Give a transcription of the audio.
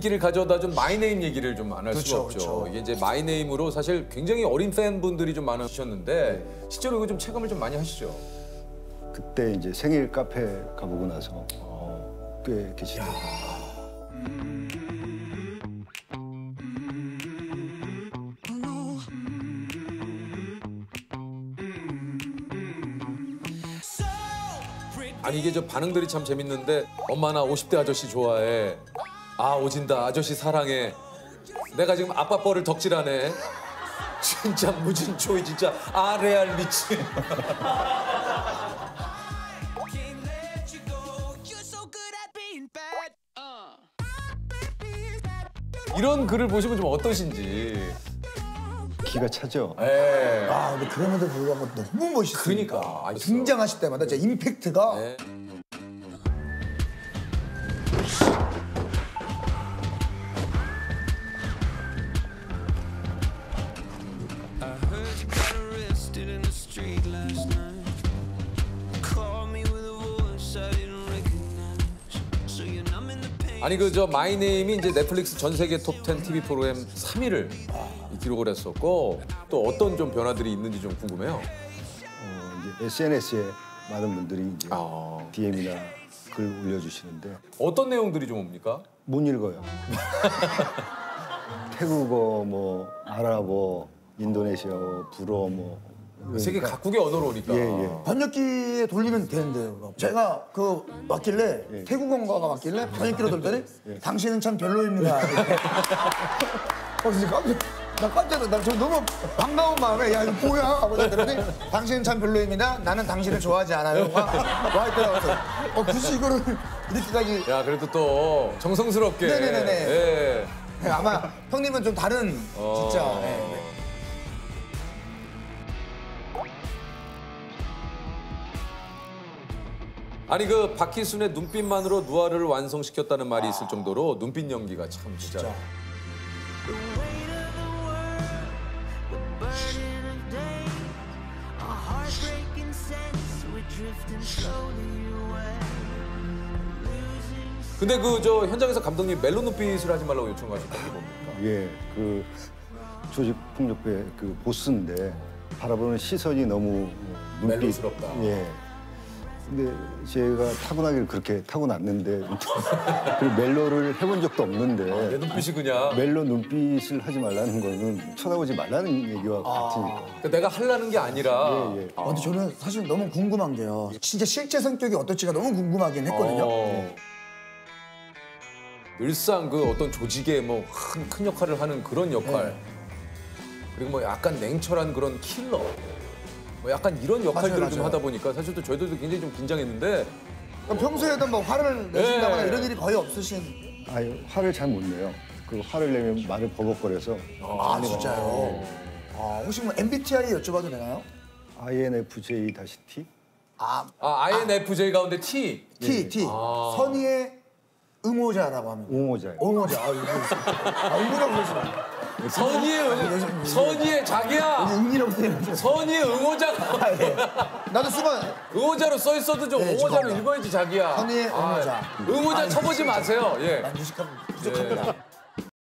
를 가져다 준 마이네임 얘기를 좀 안 할 수가 없죠. 그렇죠. 이게 이제 마이네임으로 사실 굉장히 어린 팬분들이 좀 많으셨는데 실제로 이거 좀 체감을 좀 많이 하시죠? 그때 이제 생일 카페 가보고 나서 꽤 계시더라고요. 아니 이게 저 반응들이 참 재밌는데 엄마 나 50대 아저씨 좋아해. 아 오진다 아저씨 사랑해. 내가 지금 아빠 뻘을 덕질하네. 진짜 무진초이 진짜 아레알 미친. 이런 글을 보시면 좀 어떠신지. 기가 차죠. 예. 아, 근데 그럼에도 불구하고 너무 멋있으니까. 그러니까. 아, 있어. 등장하실 때마다 진짜 임팩트가. 네. 아니 그 저 마이네임이 이제 넷플릭스 전 세계 톱10 TV 프로그램 3위를 기록을 했었고 또 어떤 좀 변화들이 있는지 좀 궁금해요. 이제 SNS에 많은 분들이 이제 아. DM이나 글 올려주시는데 어떤 내용들이 좀 옵니까? 못 읽어요. 태국어, 뭐 아랍어, 인도네시아어, 불어 뭐 세계 각국의 언어로 오니까. 예, 예. 번역기에 돌리면 되는데요. 그럼. 제가 그 왔길래 태국어가 왔길래 번역기로 돌더니 당신은 참 별로입니다. 진짜 나 깜짝 놀랐어. 저 너무 반가운 마음에 야 이거 뭐야 하고 그랬더니 당신은 참 별로입니다. 나는 당신을 좋아하지 않아요. 와 있더라고요. 굳이 이거를 이렇게까지. 야 그래도 또 정성스럽게. 네네네네. 예. 네, 아마 형님은 좀 다른 진짜. 네. 아니 그 박희순의 눈빛만으로 누아르를 완성시켰다는 말이 있을 정도로 눈빛 연기가 참 진짜. 근데 그 저 현장에서 감독님 멜로 눈빛을 하지 말라고 요청하셨던 게 뭡니까? 예, 그 조직 폭력배 그 보스인데 바라보는 시선이 너무 눈빛 멜로스럽다. 예. 근데 제가 타고나기를 그렇게 타고났는데 그리고 멜로를 해본 적도 없는데 내 눈빛이 그냥. 멜로 눈빛을 하지 말라는 거는 쳐다보지 말라는 얘기와 같으니까. 그러니까 내가 하려는 게 아니라. 예, 예. 근데 저는 사실 너무 궁금한 게요. 진짜 실제 성격이 어떨지가 너무 궁금하긴 했거든요. 늘상 그 어떤 조직의 뭐 큰 역할을 하는 그런 역할. 그리고 뭐 약간 냉철한 그런 킬러. 뭐 약간 이런 역할들을 맞아요, 좀 맞아요. 하다 보니까 사실 또 저희들도 굉장히 좀 긴장했는데. 그럼 평소에도 뭐 화를 내신다거나 네. 이런 일이 거의 없으신. 아유, 화를 잘 못 내요. 그 화를 내면 말을 버벅거려서 아 진짜요? 혹시 뭐 MBTI 여쭤봐도 되나요? INFJ-T? INFJ 가운데 T. T. 선의의 응호자라고 합니다. 옹호자예요. 응호자. 응호라고 그러시나요? 선의의 자기야. 응이라고 써요. 선의의 응호자가. 나도 수만 응호자로 써 있어도 좀 네, 응호자로 죄송합니다. 읽어야지 자기야. 선의의 응호자. 응호자 쳐보지 마세요. 예. 난 부족합니다.